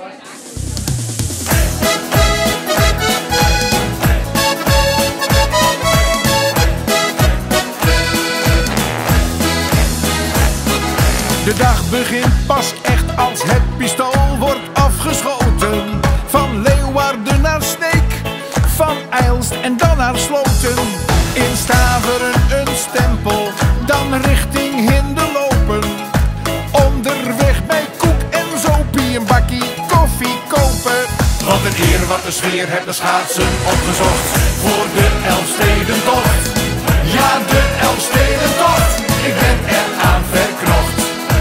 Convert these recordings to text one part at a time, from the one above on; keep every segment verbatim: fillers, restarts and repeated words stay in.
De dag begint pas echt als het pistool wordt afgeschoten. Van Leeuwarden naar Sneek, van Eilst en dan naar Sloten. In Staveren een stempel, dan richting Hinderlopen. Onderweg bij Koek en Zopie een bakkie koffie kopen. Wat een eer, wat een sfeer, heb de schaatsen opgezocht voor de Elfstedentocht. Ja, de Elfstedentocht, ik ben eraan verknocht.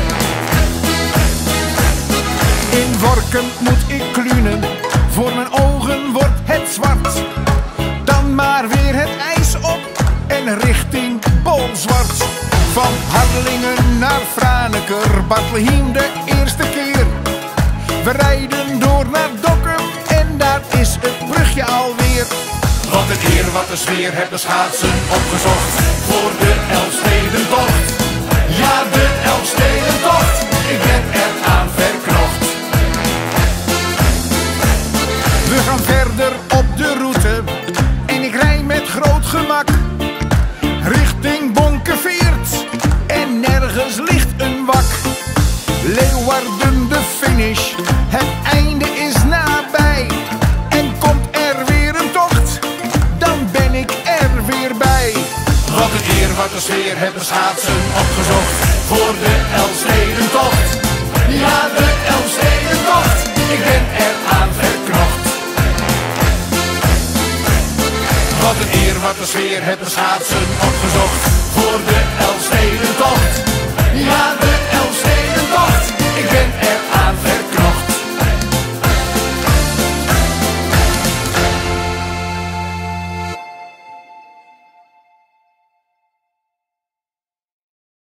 In Workum moet ik klunen, voor mijn ogen wordt het zwart. Dan maar weer het ijs op en richting Bolzwart. Van Harlingen naar Franeker, Bartlehiem de eerste keer. We rijden door naar Dokkum en daar is het brugje alweer. Wat een eer, wat een sfeer, heb de schaatsen opgezocht voor de Elfstedentocht. Ja, de Elfstedentocht, ik ben eraan verknocht. We gaan verder op de route en ik rij met groot gemak richting Bonkeveert en nergens ligt een wak. Leeuwarden de finish, het einde is nabij. En komt er weer een tocht, dan ben ik er weer bij. Wat een eer, wat een sfeer, heb de schaatsen opgezocht voor de Elfstedentocht. Ja, de Elfstedentocht, ik ben eraan verknocht. Wat een eer, wat een sfeer, heb de schaatsen opgezocht